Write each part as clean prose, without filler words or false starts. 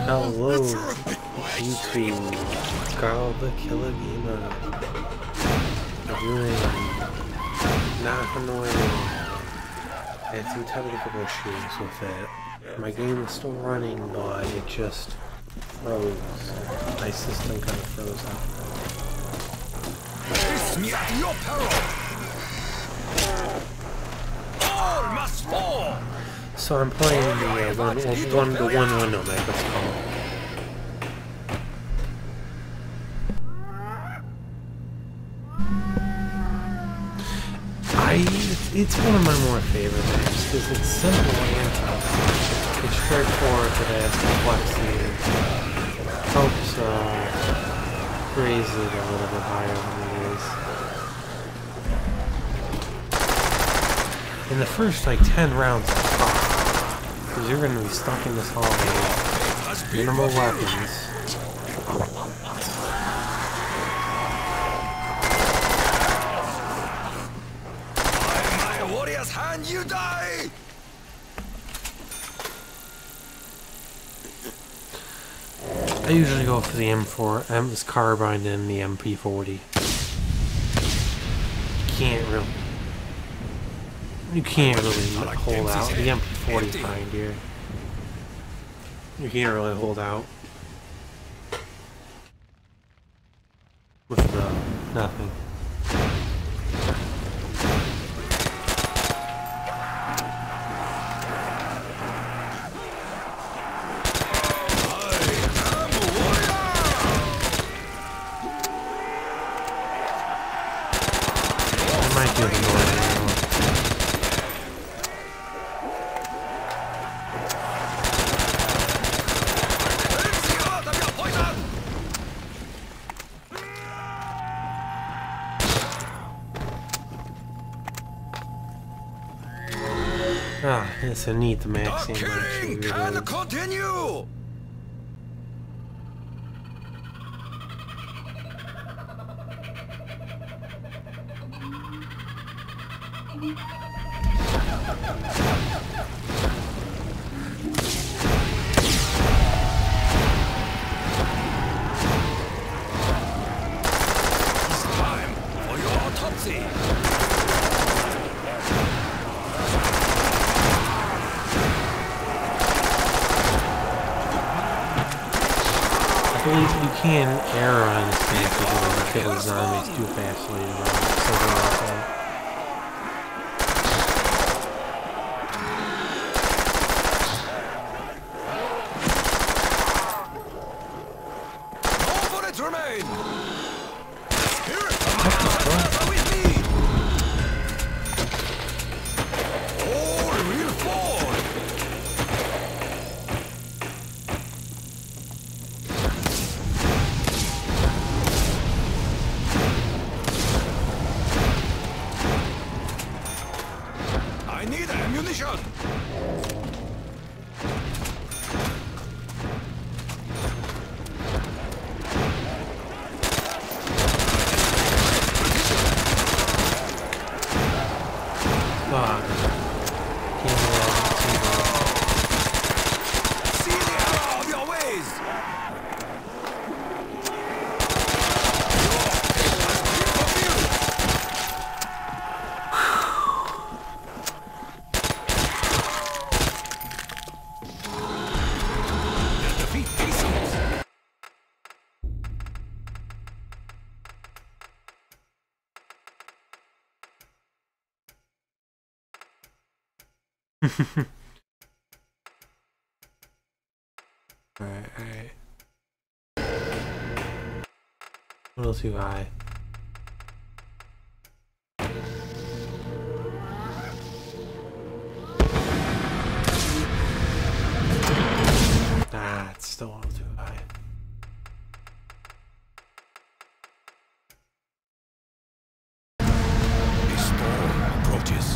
Hello, YouTube. Carl the Killer Gamer. Doing not annoying. I had some technical issues with it. My game is still running, but it just froze. My system kind of froze up. Face me at your peril! All must fall! So I'm playing the one window map, it's called. It's one of my more favorite maps because it's simple and tough. It's straightforward, but it has complexity. Helps raise it a little bit higher than it is. In the first like 10 rounds are tough. Because you're going to be stuck in this hallway with minimal weapons. By my warrior's hand you die! I usually go for the M4, this carbine, and the MP40. You can't really hold out. The MP40 is fine, dear. You can't really hold out with nothing. I might do the noise. Ah, it's a neat maxim actually. Can continue! It's time for your autopsy! I believe you can error on this thing if you kill the zombies too fast later on. Something like that. All bullets remain! Spirit with me! All will fall! I need ammunition! Fuck. Can't do that. See the error of your ways! Defeat Aces! Alright. A little too high. Ah, it's still a little too high. A storm approaches.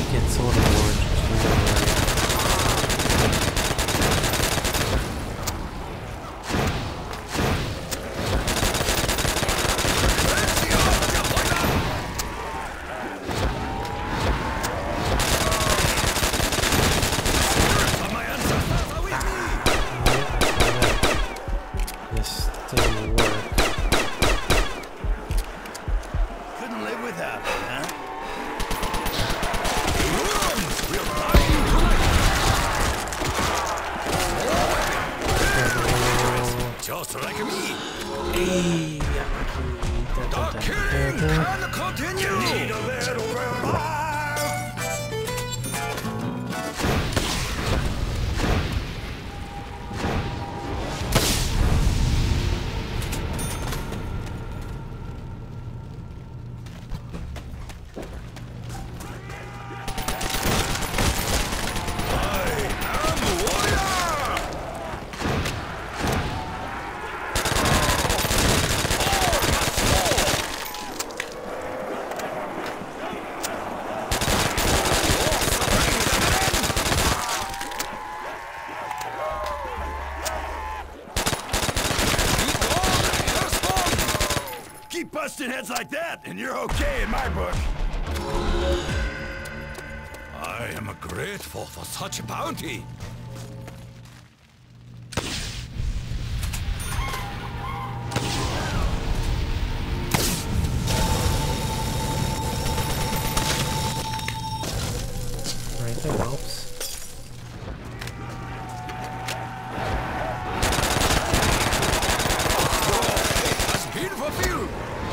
Get sold awards, which we know, right? This didn't work. Couldn't live without it, huh? Just like me. Hey, The killing can continue. Need a little revive. Keep busting heads like that, and you're okay in my book. I am grateful for such a bounty. Right, that helps. That's a beautiful view.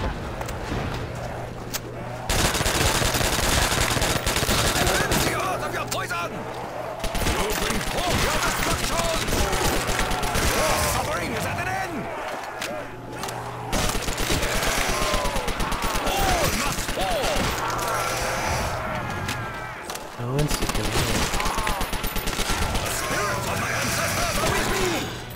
Cleanse the earth of your poison. You bring forth your destruction. Your suffering is at an end. All must fall. No insecure. The spirits of my ancestors are with me.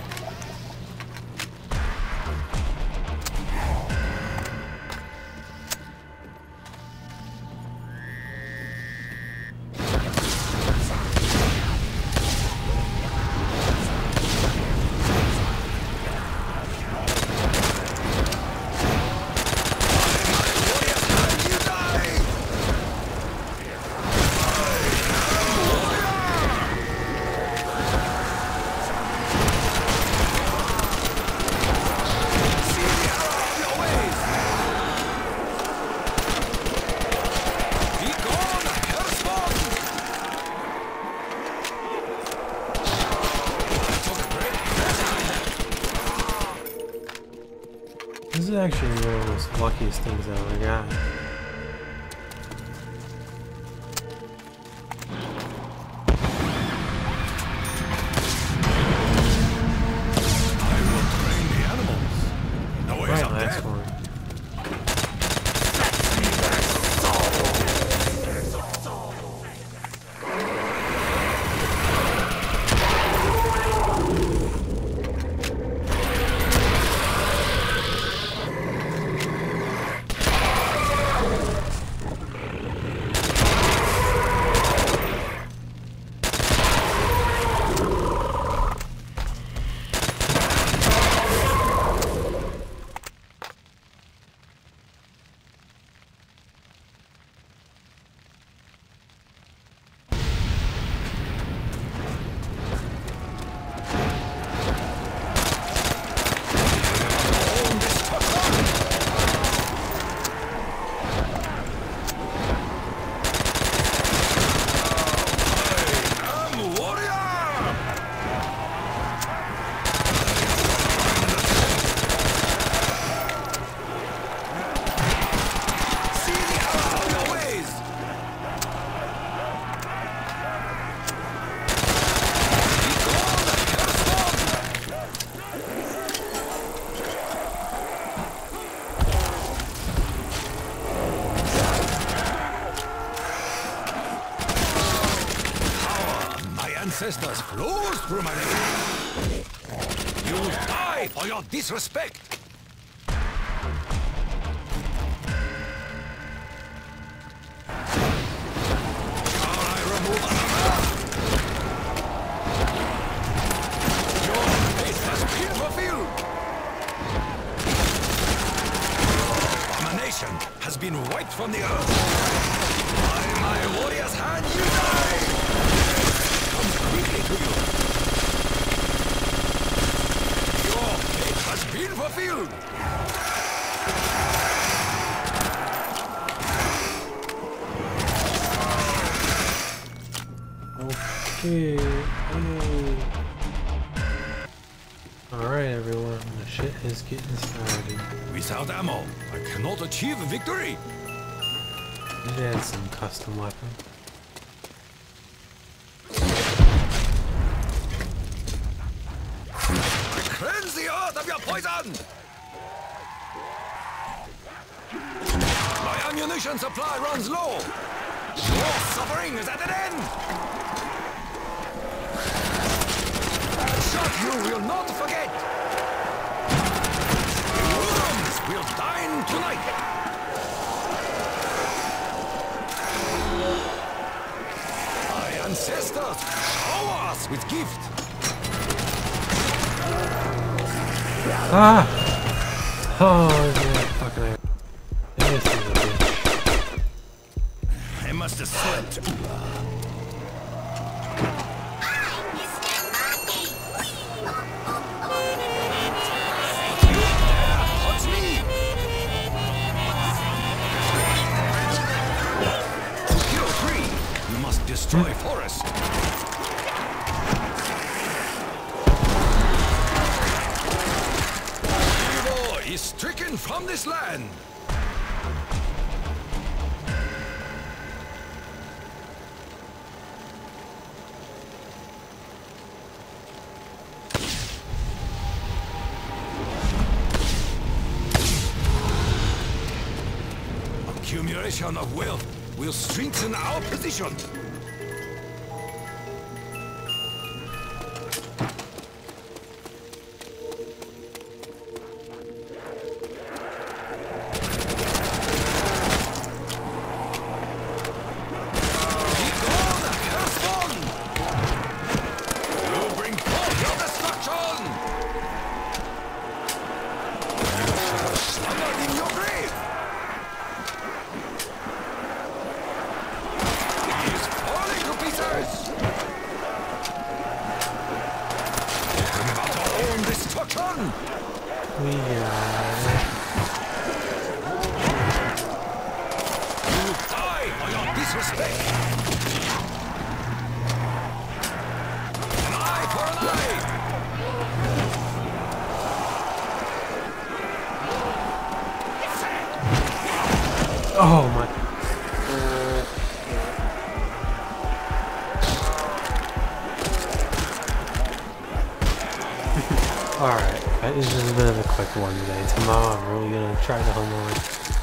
This is actually one of the most luckiest things I ever got. I will train the animals. No ways Right, of last death. one. Ancestors flows through my veins. You die for your disrespect. has been wiped from the earth. By my warrior's hand, you die! Comes quickly to you. Your fate has been fulfilled. Okay. Alright everyone, the shit is getting started. Without ammo, I cannot achieve victory. Need to add some custom weapon. I cleanse the earth of your poison. My ammunition supply runs low. Your suffering is at an end. Shot you will not forget. Worms will dine tonight. My ancestors shower us with gift. Ah! Oh, yeah, fucking I. This is a bitch. I must have slipped. Destroy forest. Evil is stricken from this land. Accumulation of wealth will strengthen our position. We got it. You die for your disrespect. An eye for an eye. Oh my. Alright, this is a bit of a quick one today. Tomorrow I'm really gonna try to home on